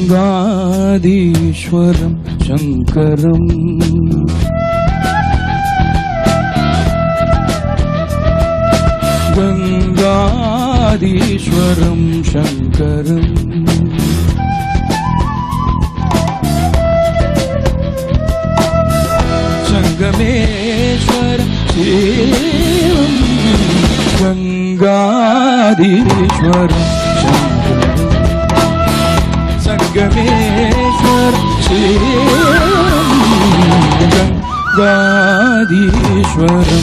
गंगाधीश्वरं शंकरम् गंगाधीश्वरं शंकरम् संगमेश्वर शिवं गंगाधीश्वरं शंकरम् संगमेश्वर शिवं गंगाधीश्वरं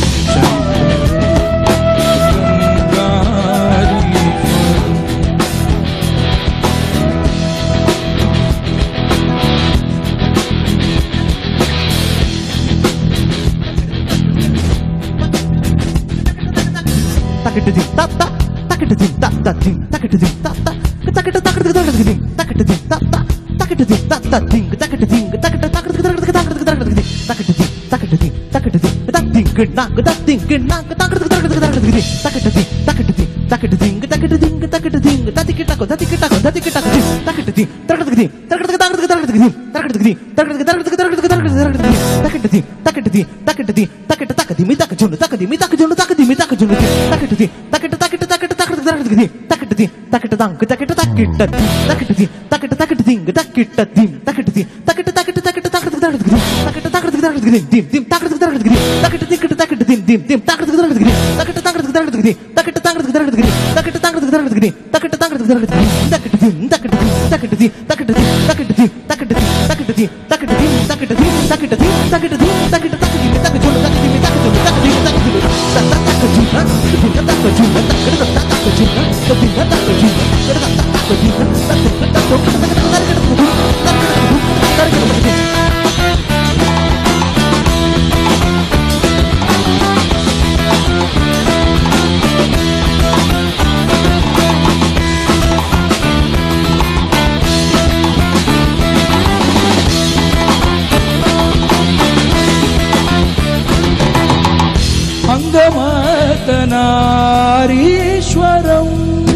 अंगमर्तनारीश्वरं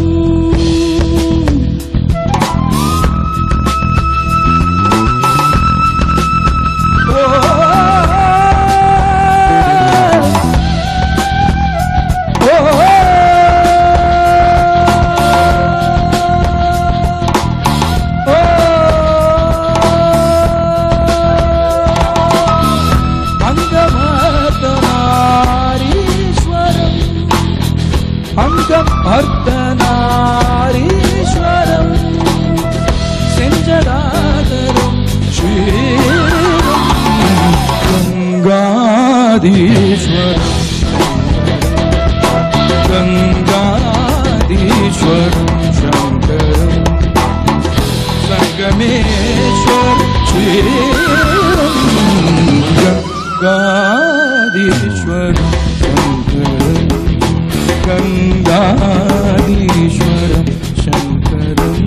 अर्धनारीश्वरं सेंजदाधरं श्रीरं गंगाधीश्वरं शंकरं संगमेश्वर श्रीरं गंगाधीश्वरं गंगाधीश्वरं शंकरम्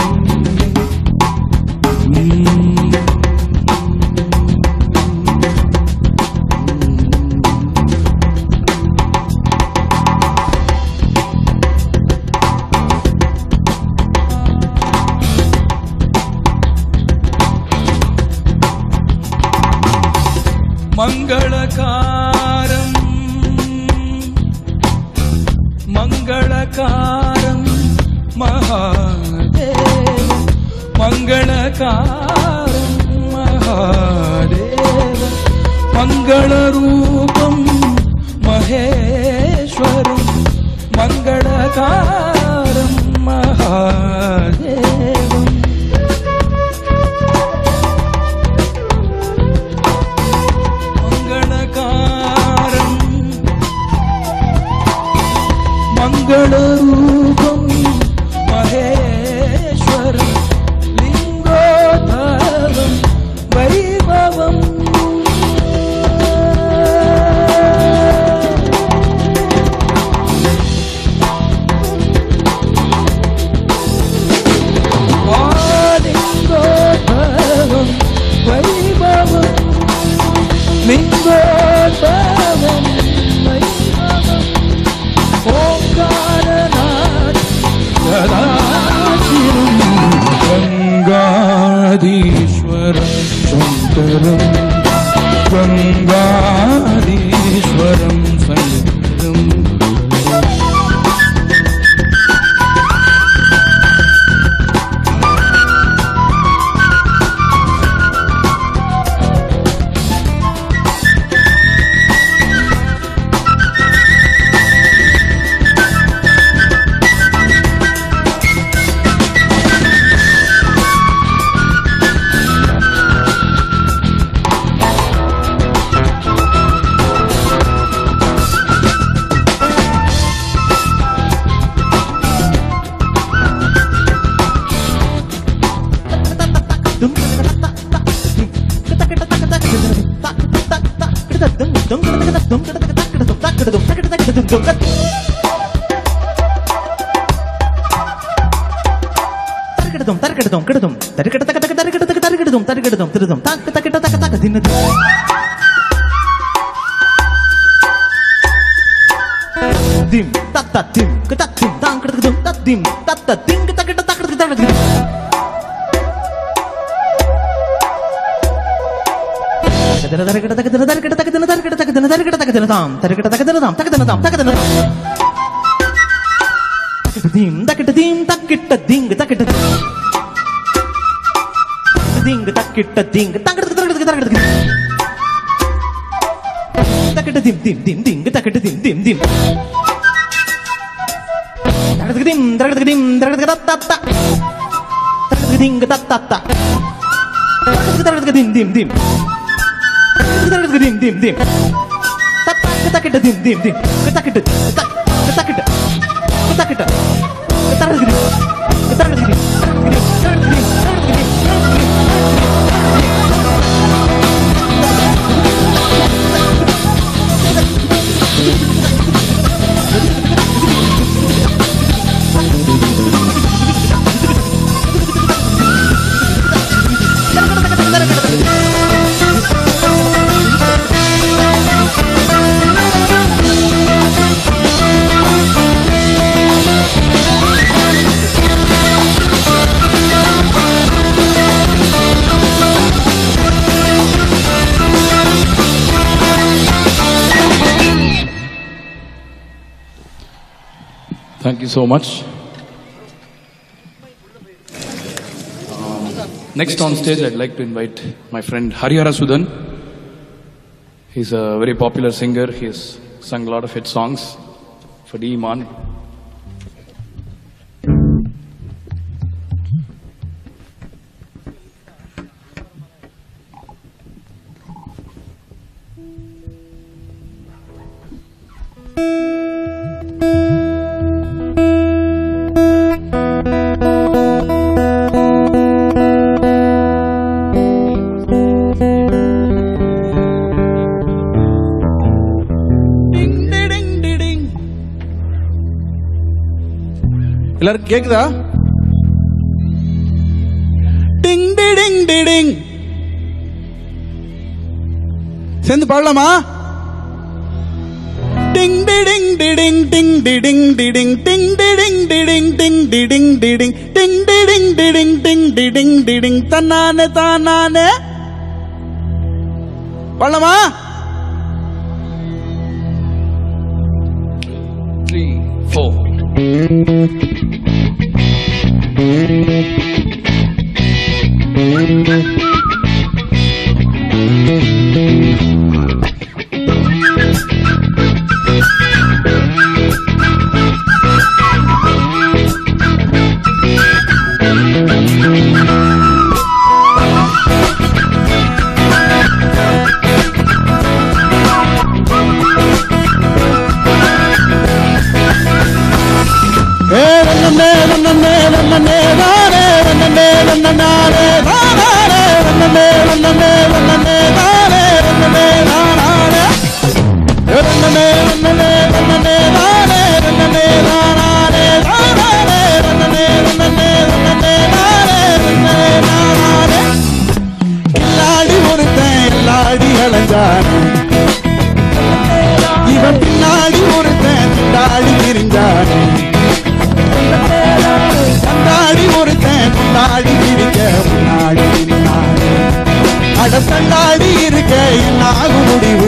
मंगलकारं मंगलकारं महादेव मंगलकारं महादेव मंगलरूपं महेश्वरं मंगलकारं महादेव मंगलरूपं महेश्वरं लिंगोद्भवं वैभवम् लिंगोद्भवं वैभवं लिंगोद्भवं ओंकार गंगाधीश्वरं संगीतम् Thank you so much. Next on stage, I'd like to invite my friend Harihara Sudan. He's a very popular singer. He's sung a lot of hit songs for D. Iman. எல்லாரும் கேக்குதா? டிங் டிங் டிங் சேர்ந்து பாடலாமா? டிங் டிங் டிங் டிங் டிங் டிங் டிங் டிங் டிங் டிங் டிங் டிங் டிங் டிங் டிங் டிங் டிங் டிங் தன்னானே தானானே பாடலாமா? 3, 4. இவன் பின்னாடி ஒருத்தன் தாடி திரிஞ்சானே கண்டாடி ஒருத்தன் தாடி திரிக்க முன்னாடி அட கண்டாடி இருக்கு இருக்க என்னாகும் முடிவு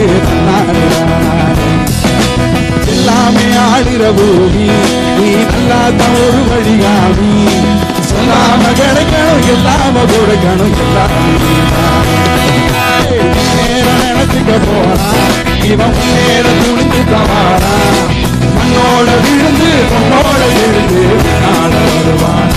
எல்லாமே ஆடுற பூமி நீ நல்லாதான் ஒரு வழிகாமி சொல்லாம கிடைக்கணும் எல்லாம கொடுக்கணும் எல்லாமே நேரம் நினைச்சுக்க போறான் இவன் நேர துணிஞ்சு தவாரா மண்ணோட விழுந்து பொண்ணோட விழுந்து நாட வருவான்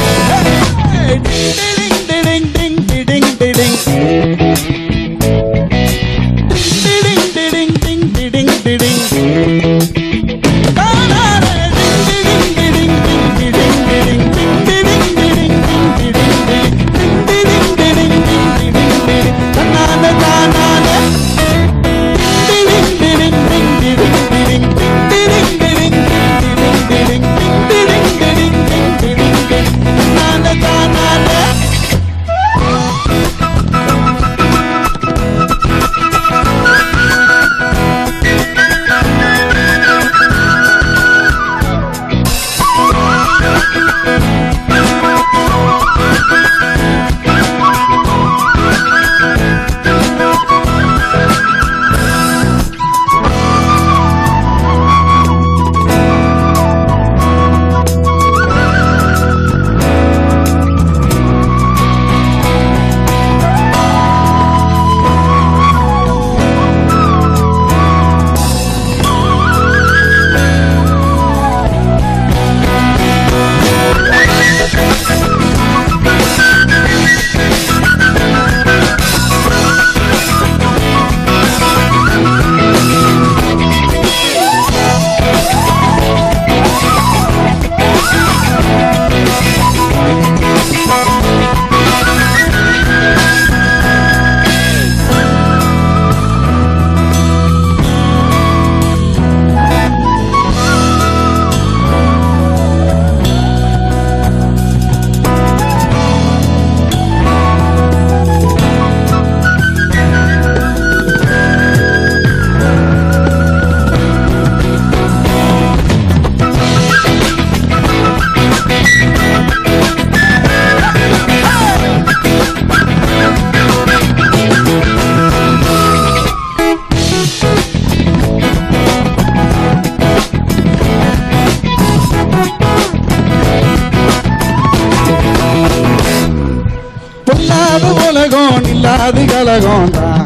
இல்லாது கலகம் தான்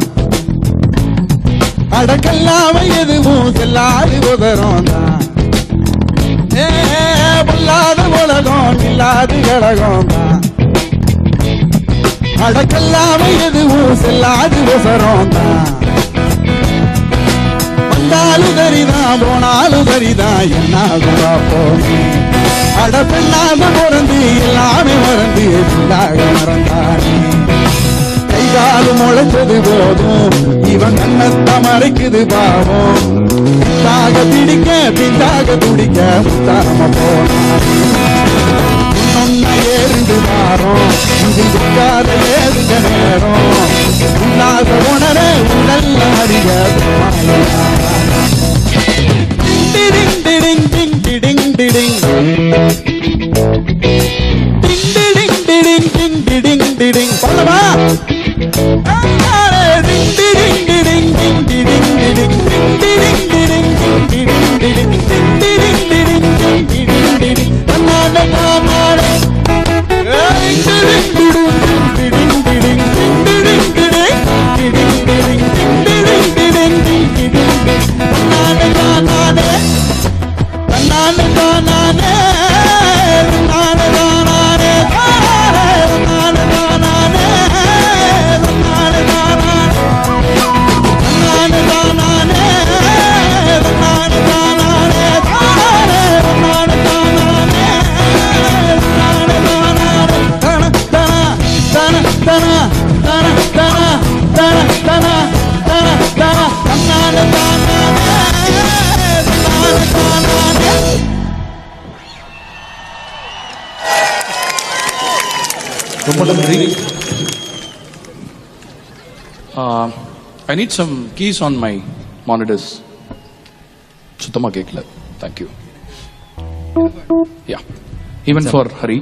அடக்கல்லாம எதுவும் செல்லாது உதரம் தான் பொல்லாத உலகம் இல்லாது கலகம் தான் அடக்கல்லாம எதுவும் செல்லாது உசரம் தான் வந்தாலும் சரிதான் போனாலும் சரிதான் என்னாகுமா போனே அடப்பெண்ணாக பிறந்து எல்லாமே மறந்து பிள்ளாக மறந்தானே கைகாலு முளைச்சது போதும் இவன் கண்ணத்தை மறைக்குது பாவம் பிந்தாக பிடிக்க பிந்தாக துடிக்க முத்தாம போனான் ஏறிண்டு வாரம் இது இருக்காத ஏறுங்க நேரம் உல்லாச உணர உடல்ல அறிய டிடிங் டிடிங் டிங் டிடிங் டிடிங் டிடிங் டிடிங் டிங் டிடிங் டிடிங் சொல்லவா டிடிங் டிடிங் டிடிங் டிங் டிடிங் டிடிங் டிடிங் டிடிங் டிங் டிடிங் டிடிங் டிடிங் டிடிங் டிங் டிடிங் டிடிங் தன்னால தானால டிடிங் டிடிங் டிடிங் டிடிங் டிடிங் டிடிங் டிடிங் டிடிங் டிடிங் டிடிங் டிடிங் தன்னால தானால தன்னால தானால தன்னால தானால தன்னால தானால தன்னால தானால தன்னால தானால தன்னால தானால தன்னால தானால தன தன தன தன தன தன தன தன தன தன்னால தானால தன்னால தானால. I need some keys on my monitors. சுத்தமா கேட்கல. Thank you. Yeah. Even for Hari.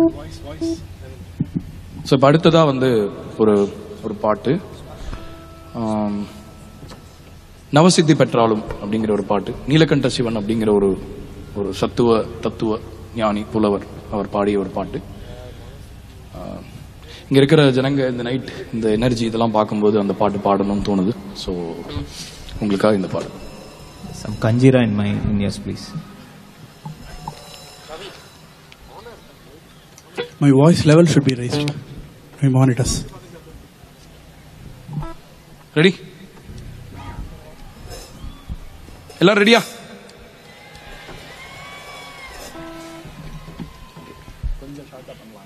So, இப்போ அடுத்ததா வந்து ஒரு பாட்டு நவசித்தி பெற்றாலும் அப்படிங்கிற ஒரு பாட்டு, நீலகண்ட சிவன் அப்படிங்கிற ஒரு தத்துவ ஞானி புலவர் அவர் பாடிய ஒரு பாட்டு. இங்க இருக்கிற ஜனங்க இந்த நைட் இந்த எனர்ஜி இதெல்லாம் பார்க்கும்போது அந்த பாட்டு பாடணும்னு தோணுது. ஸோ உங்களுக்காக இந்த பாட்டு. Some Kanjira in my Indians, please. My voice level should be raised. My monitors. Ready? எல்லாரும் ரெடியா? கொஞ்சம் ஷார்ட்டா பண்ணலாம்.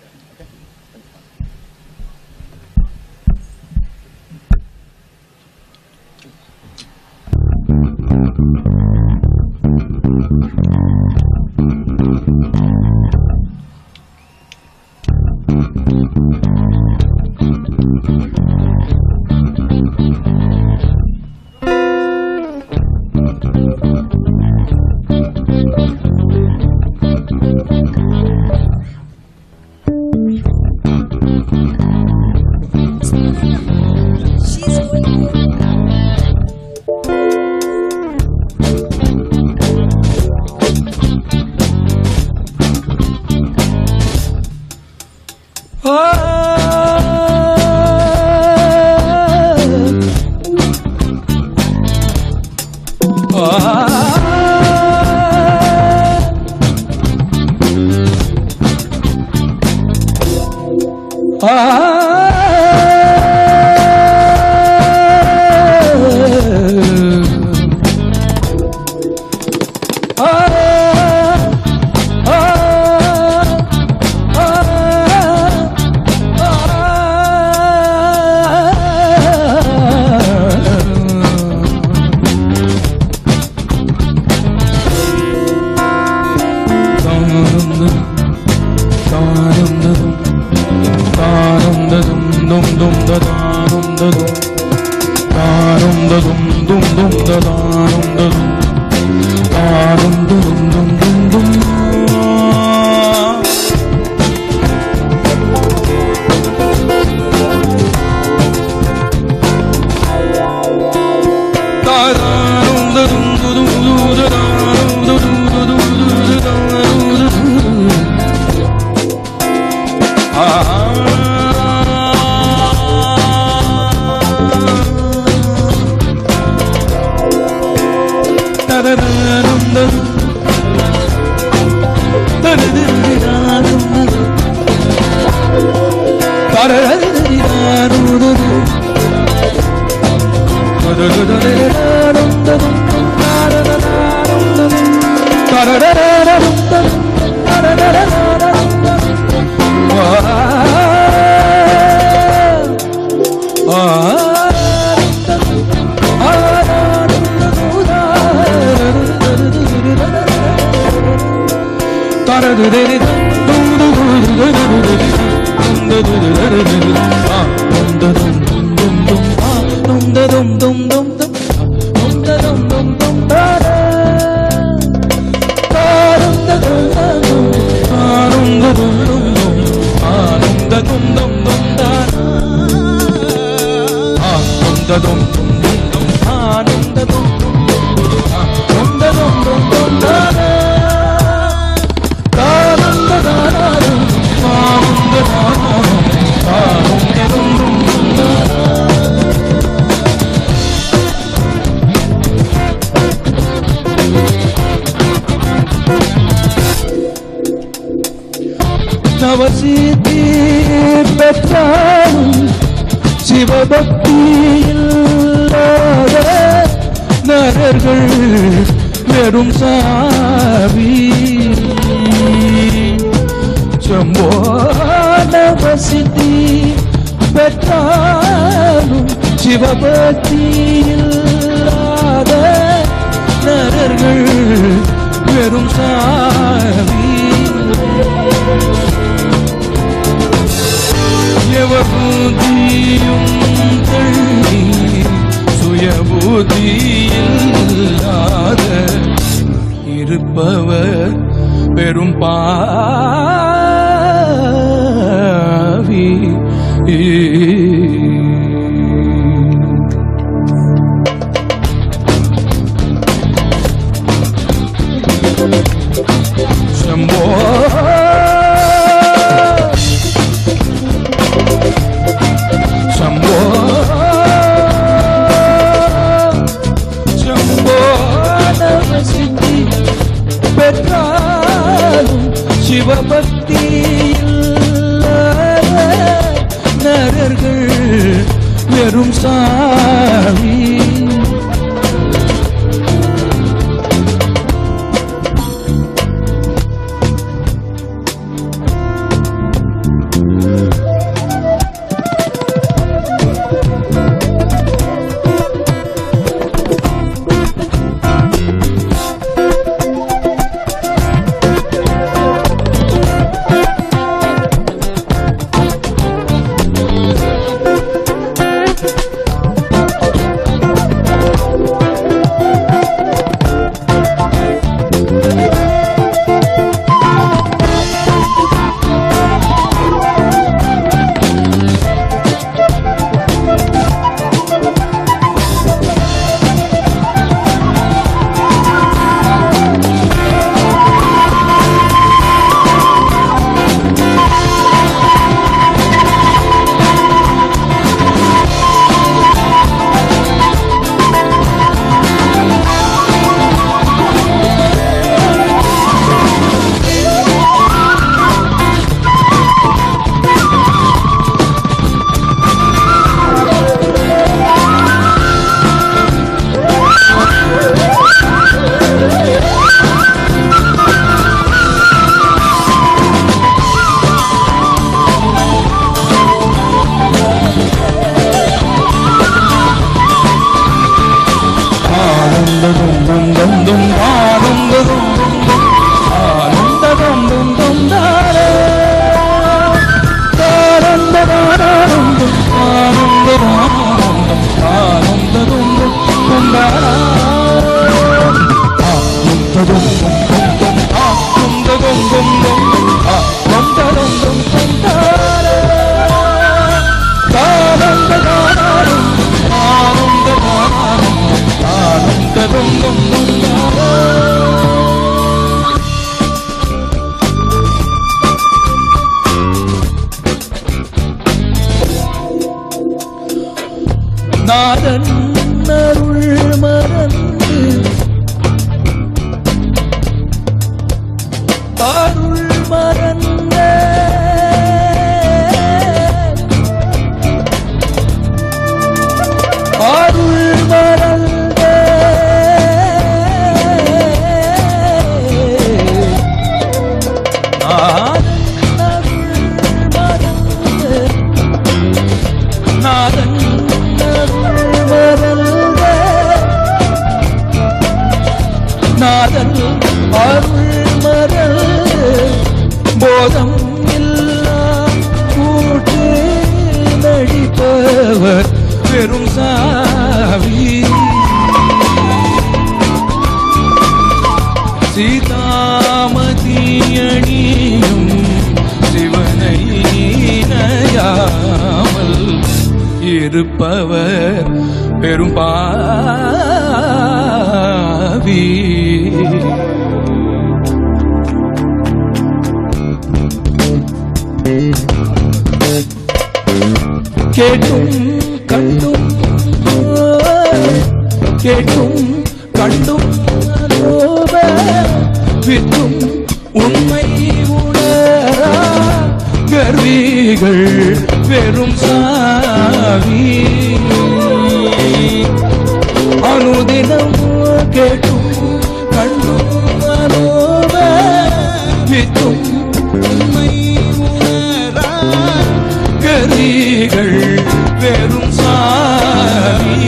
நவசித்தி பெற்றாலும் சிவபக்தி இல்லாத நரர்கள் வெறும் சாவி. சம்போ நவசித்தி பெற்றாலும் சிவபக்தி இல்லாத நரர்கள் வெறும் சாவி. எவபூதியும் தள்ளி சுயபூதி இல்லாத இருப்பவர் பெரும் பாவி. அருள் மறந்து அருள் மறந்த அருள் மறந்த நாதன் அருள் மறந்த நாதன் அருள் மறந்து போதம் இல்லா கூட்டு நடிப்பவர் பெரும் சாவி சீதாமதி அணியும் சிவனை நயாமல் இருப்பவர் பெரும் பாவி கேட்டும் கண்டும் கேட்டும் கண்டும் லோப வித்தும் உண்மை உணரா கர்விகள் வெறும் சாவி அனுதினம் கேட்டும் கண்டும் லோப வித்தும் உண்மை உணரா கரிகள் வெறும் சாவி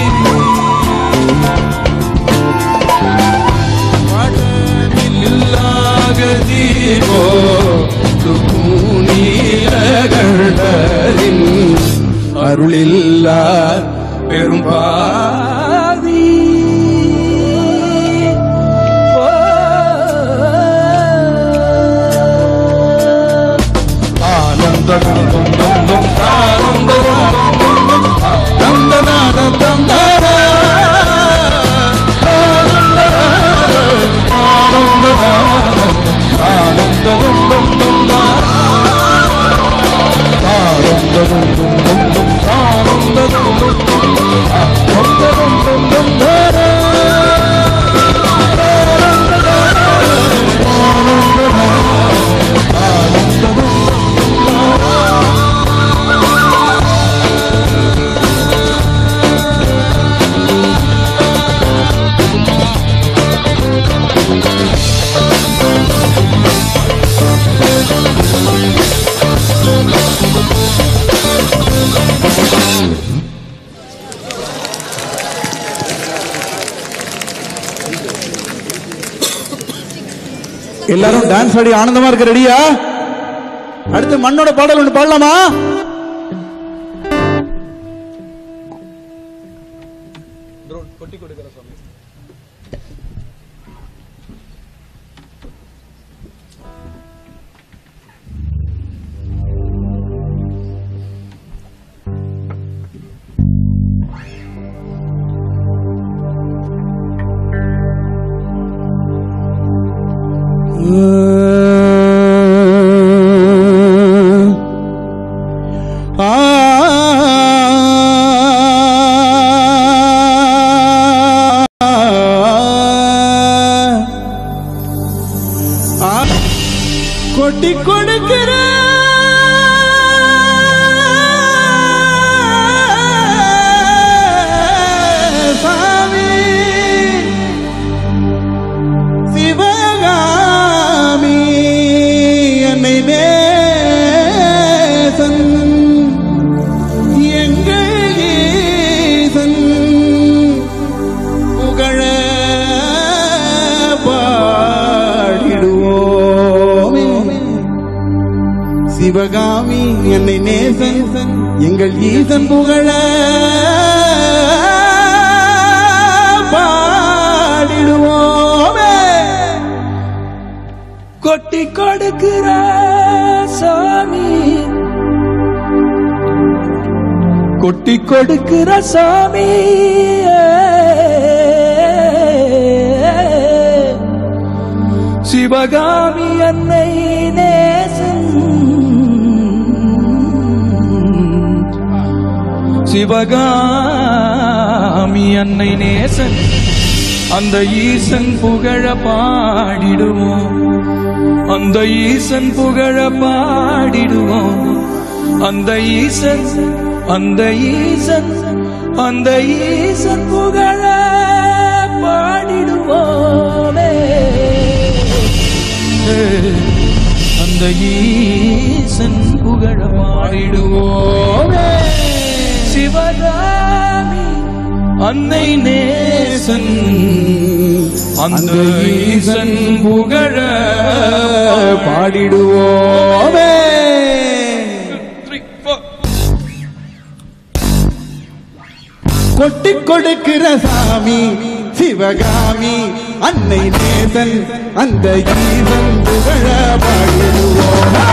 இல்லாகதீரோ நீரகண்டரின் அருளில்லா பெரும் பாவி எல்லாரும் டான்ஸ் ஆடி ஆனந்தமா இருக்க ரெடியா? அடுத்து மண்ணோட பாடல் ஒன்று பாடலாமா? கொட்டி கொடுக்கிற சாமி சிவகாமி என்னை நேசன் எங்கள் ஈசன் புகழ சிவகாமி என்னை நேசன் எங்கள் ஈசன் புகழ பாடிடுவோமே. கொட்டி கொடுக்கிற சாமி கொட்டி கொடுக்கிற சாமி சிவகாமி என்னை நேசன் சிவகாமி சிவகாமி அன்னை நேசன் அந்த ஈசன் புகழ பாடிடுவோம் அந்த ஈசன் புகழ பாடிடுவோம் அந்த ஈசன் அந்த ஈசன் அந்த ஈசன் புகழ பாடிடுவோமே அந்த ஈசன் புகழ பாடிடுவோமே சிவகாமி அன்னை நேசன் அந்த ஈசன் புகழ பாடிடுவோமே. கொட்டி கொடுக்கிற சாமி சிவகாமி அன்னை நேசன் அந்த ஈசன் புகழ பாடிடுவோமே.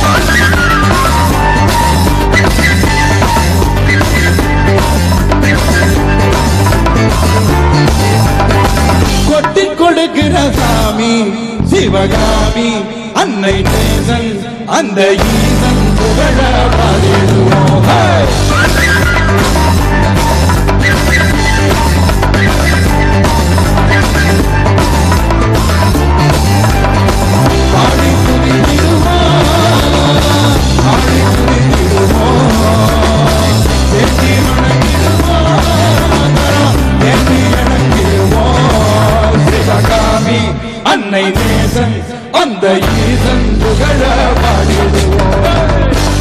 கொட்டி கொடுக்கிற சாமி சிவகாமி அன்னை நேசன் அந்த ஈசன் புகழ பாடிடுவோமே. ஆடி துதித்திடுவோம் ஆடி துதித்திடுவோம் வெற்றி வணங்கிடுவோம் வெற்றி வணங்கிடுவோம் சிவகாமி அன்னை நேசன் அந்த ஈசன் புகழ பாடிடுவோம்.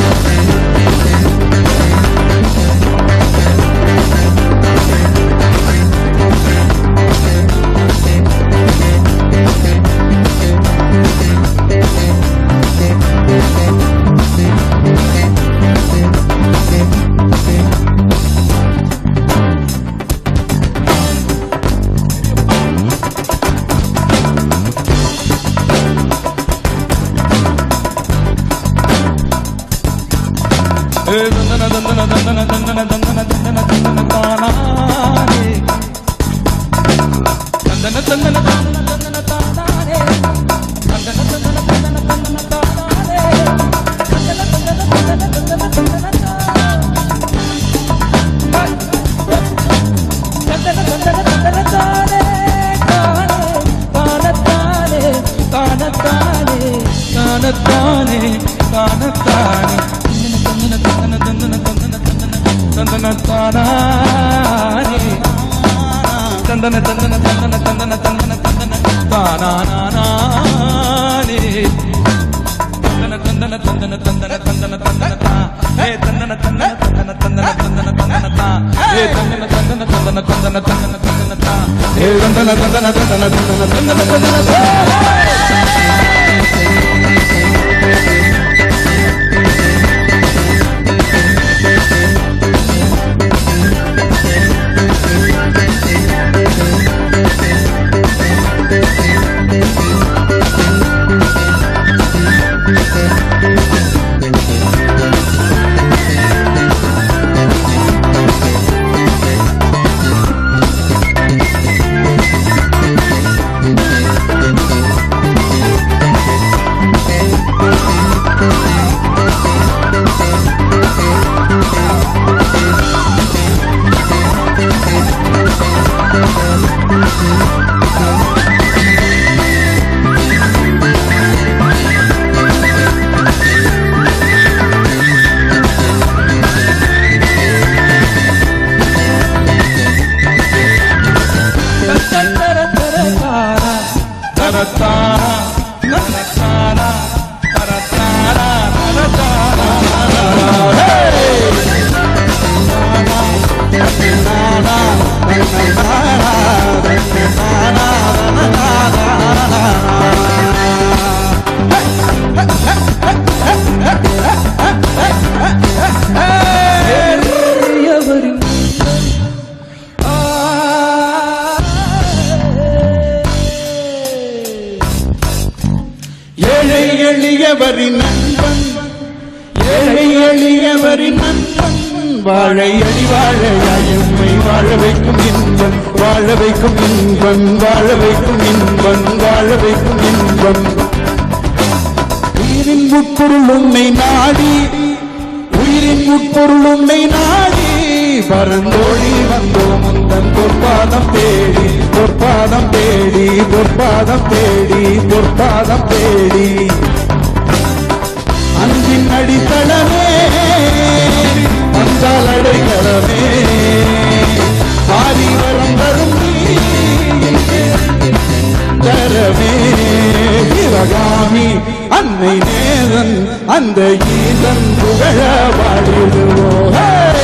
எளியவரின் நண்பன் ஏழை எளியவரின் நண்பன் வாழை அடி வாழையாயம்மை வாழ வைக்கும் இன்பம் வாழ வைக்கும் இன்பம் வாழ வைக்கும் இன்பம் வாழ வைக்கும் இன்பம். உயிரின் உட்பொருள் உன்னை நாடி உயிரின் உட்பொருள் உன்னை நாடி பரந்தோடி வந்தோம் அந்த பொற்பாதம் தேடி பொற்பாதம் தேடி அன்பின் அடித்தளமே அஞ்சால் அடைகளமே ஆதி வரம் தரும் தரமே சிவகாமி அன்னை நேசன் அந்த ஈசன் புகழ வாழிடுவோம்.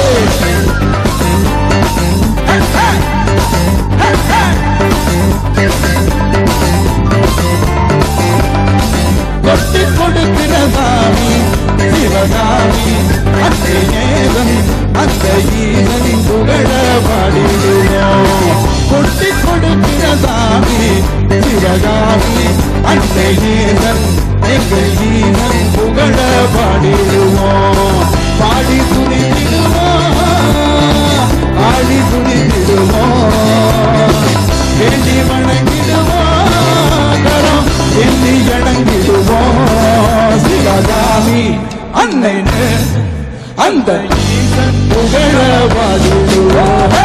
கொட்டி கொடுக்கிற சாமி சிவகாமி அன்னை நேசன் அந்த ஈசன் புகழ வாழிடுவோம். கொட்டி கொடுக்கிற சாமி சிவகாமி அன்னை நேசன் எங்கள் ஈசன் புகழ பாடிடுவோம். பாடி துணித்திடுவோம் ஆடி துணித்திடுவோம் வேண்டி வணங்கிடுவோம் தரம் எண்ணி அடங்கிடுவோம். சிவகாமி அன்னை அந்த ஈசன் புகழ பாடிடுவோம்.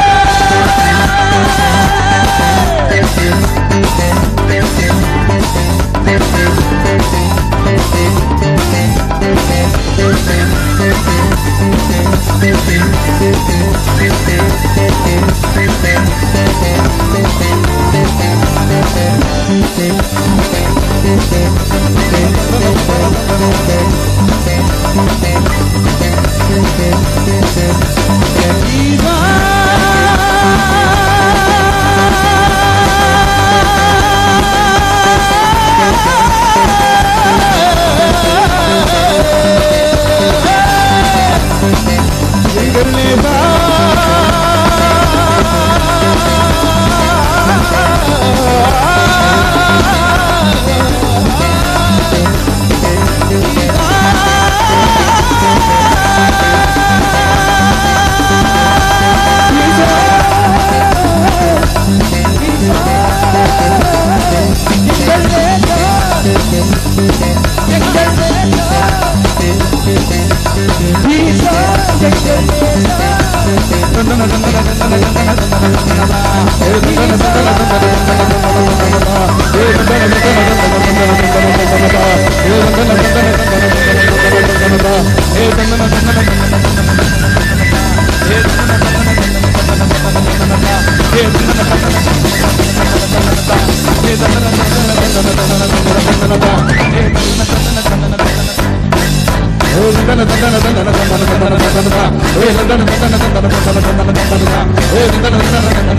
Hey,